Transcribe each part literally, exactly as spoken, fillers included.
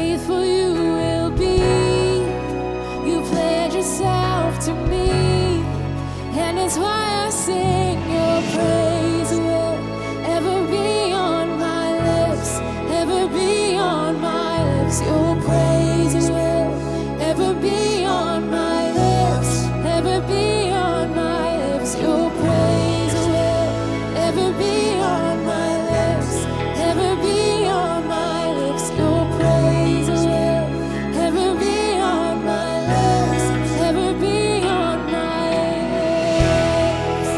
faithful you will be. You pledge yourself to me, and it's why I sing your praise will ever be on my lips, ever be on my lips. Your praise will ever be on my lips, ever be on my lips. Your praise will ever be on my lips, ever be on my lips. Your praise will ever be on my lips, ever be on my lips.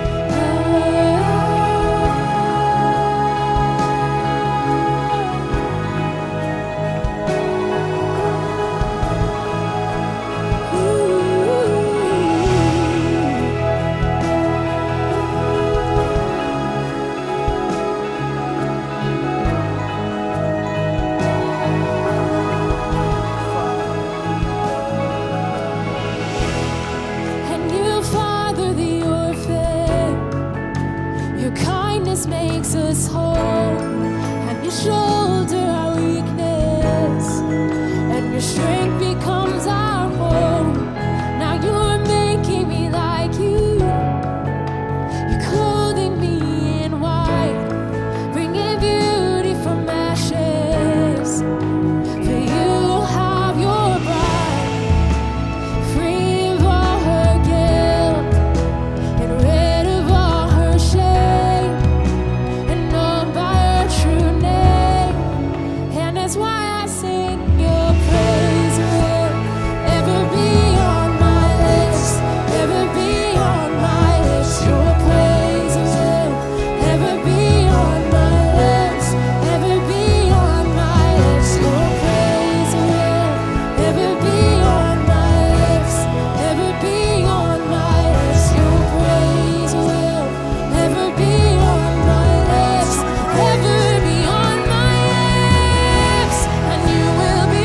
And you father the orphan, your kindness makes us whole, and you shoulder our weakness, and your strength becomes our home. Now you're making me like you, you're clothing me in white, bringing beauty from ashes. For you have your bride, free of all her guilt, and rid of all her shame, and known by her true name. And that's why I sing your praise will ever be on my lips, ever be on my lips. Your praise will ever be on my lips, ever be on my lips. Your praise will ever be on my lips, ever be on my lips. Your praise will ever be on my lips, ever be on my lips. And you will be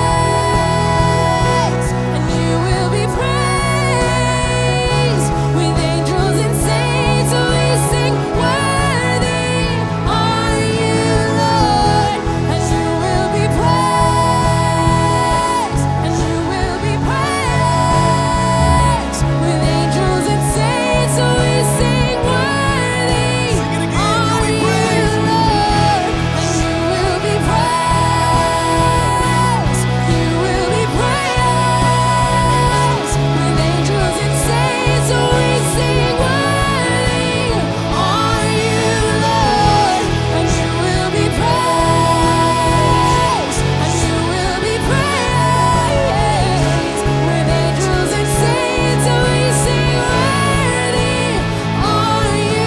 praised, and you will be praised. With angels and saints we sing, worthy are you, Lord. And you will be praised, and you will be praised. With angels and saints we sing, worthy are you, Lord. And you will be praised, you will be praised. With angels and saints we sing, worthy are you, Lord. And you will be praised, and you will be praised. With angels and saints we sing, worthy are you,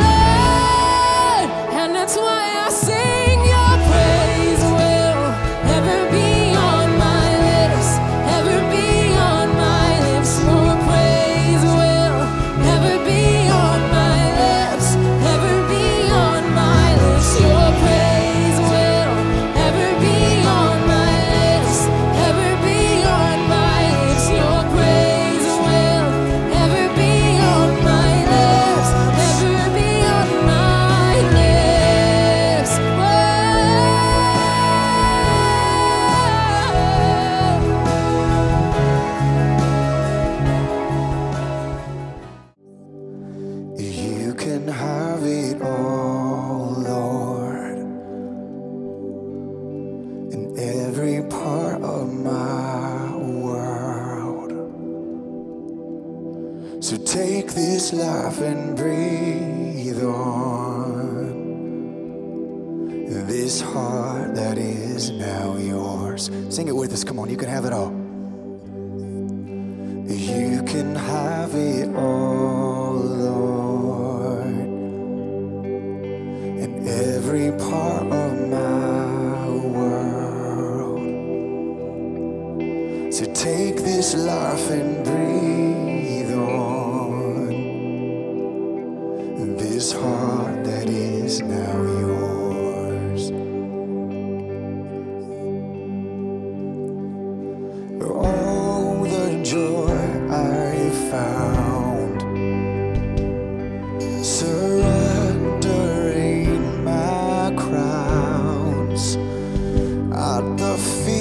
Lord. And that's why I sing your praise will ever be on my lips, ever be on my lips. Your praise will ever be on my lips, ever be on my lips. Your praise will ever be on my lips, ever be on my lips. Your praise will ever be on my lips, ever be on my lips. You can have it all, Lord, in every part of my world. So take this life and breathe on this heart that is now yours. Sing it with us, come on, you can have it all. You can have it all, Lord, in every part of my world. So take this life and breathe on this heart that is now yours. Oh, the joy I found surrendering my crowns at the feet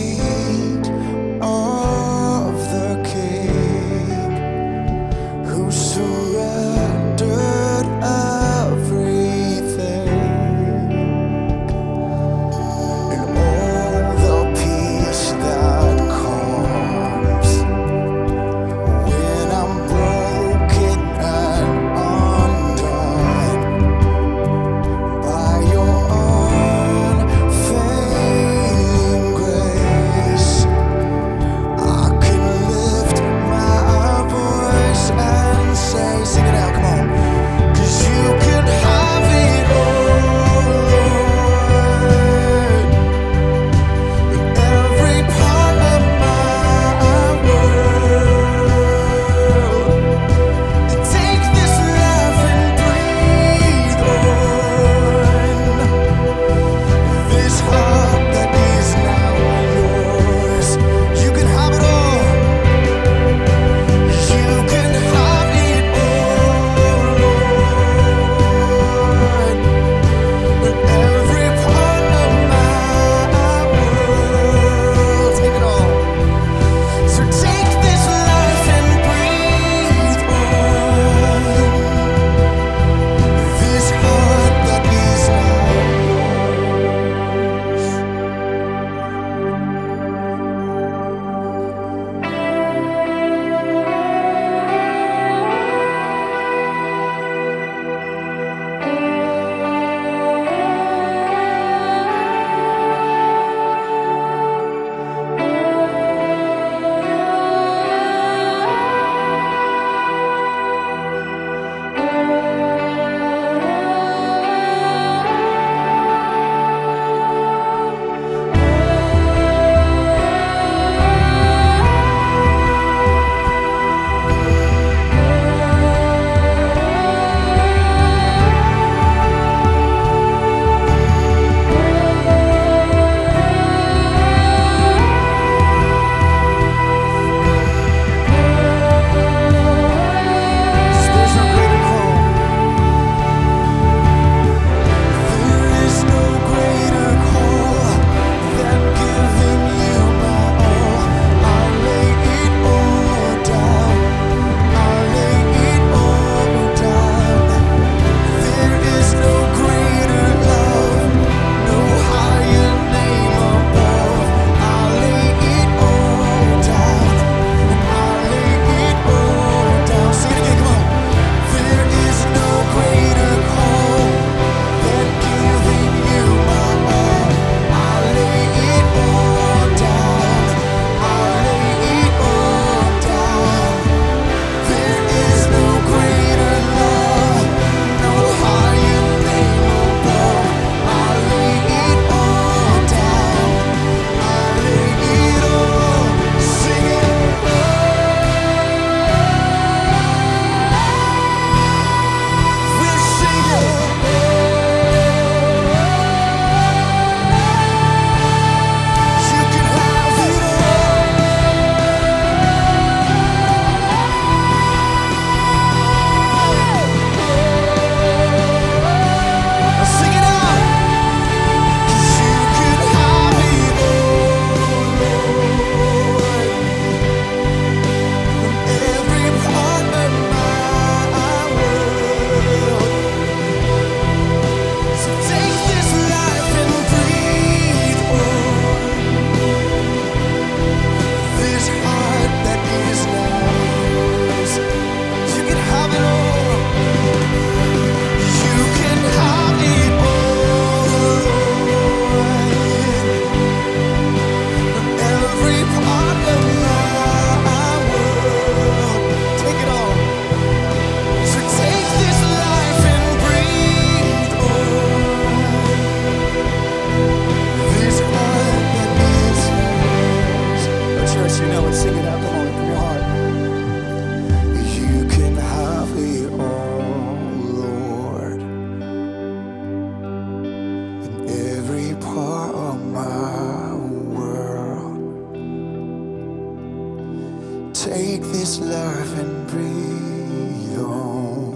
Take this love and breathe on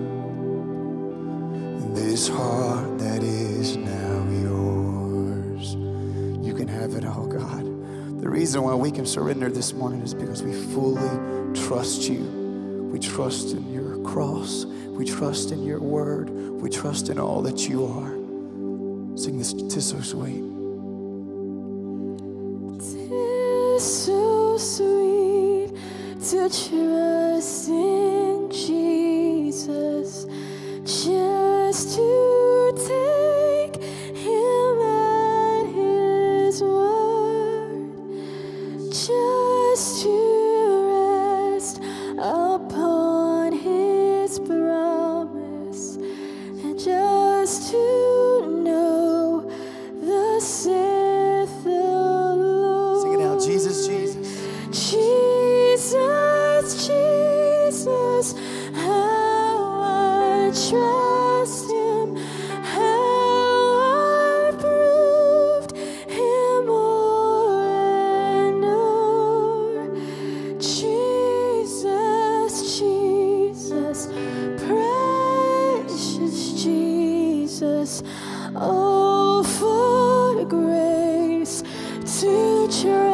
this heart that is now yours. You can have it all, God. The reason why we can surrender this morning is because we fully trust you. We trust in your cross. We trust in your word. We trust in all that you are. Sing this, 'Tis so sweet. 'Tis so sweet to trust in Jesus, just to take him at his word, just to rest upon his promise, and just to know the saith the Lord. Sing it out. Jesus, Jesus. Jesus, Jesus, how I trust him, how I've proved him more and more. Jesus, Jesus, precious Jesus, oh, for grace to trust